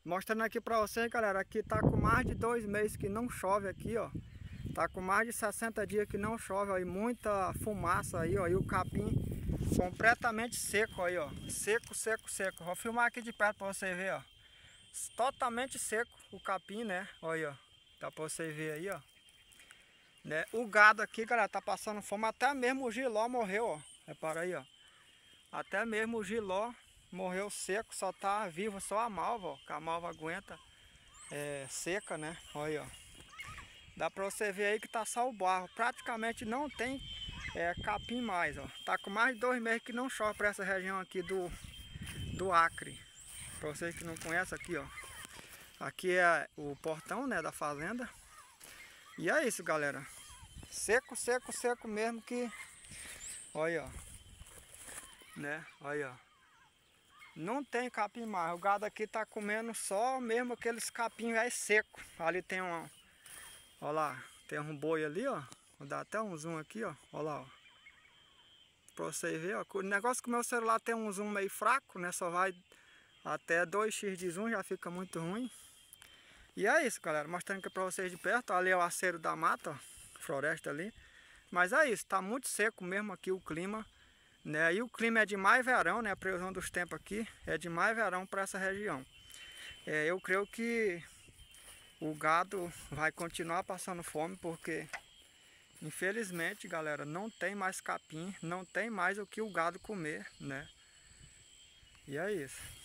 Mostrando aqui pra vocês, galera, aqui tá com mais de 2 meses que não chove aqui, ó. Tá com mais de 60 dias que não chove, ó, e muita fumaça aí, ó, e o capim completamente seco aí, ó. Seco, seco, seco. Vou filmar aqui de perto pra você ver, ó. Totalmente seco o capim, né? Olha, ó. Dá pra você ver aí, ó. Né? O gado aqui, galera, tá passando fome. Até mesmo o giló morreu, ó. Repara aí, ó. Até mesmo o giló morreu seco, só tá vivo só a malva, ó. Que a malva aguenta seca, né? Olha, ó. Dá pra você ver aí que tá só o barro. Praticamente não tem capim mais, ó. Tá com mais de 2 meses que não chove pra essa região aqui do Acre. Pra vocês que não conhecem aqui, ó. Aqui é o portão, né, da fazenda. E é isso, galera. Seco, seco, seco mesmo que... Olha, ó. Né? Olha, ó. Não tem capim mais. O gado aqui tá comendo só mesmo aqueles capim seco. Ali tem um... Olha lá. Tem um boi ali, ó. Vou dar até um zoom aqui, ó. Olha lá, ó. Pra vocês verem, ó. O negócio que o meu celular tem um zoom meio fraco, né? Só vai até 2x de zoom, já fica muito ruim. E é isso, galera. Mostrando aqui pra vocês de perto. Ali é o aceiro da mata, ó. Floresta ali. Mas é isso. Tá muito seco mesmo aqui o clima. Né? E o clima é de mais verão, né? A previsão dos tempos aqui é de mais verão para essa região. Eu creio que o gado vai continuar passando fome, porque infelizmente, galera, não tem mais capim, não tem mais o que o gado comer, né? E é isso.